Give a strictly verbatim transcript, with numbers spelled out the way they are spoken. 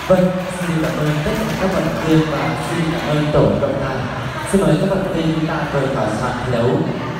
Vâng, xin cảm ơn tất cả các vận động viên và xin cảm ơn tổ cộng đoàn. Xin mời các vận động viên chúng ta rời khỏi sàn thi đấu.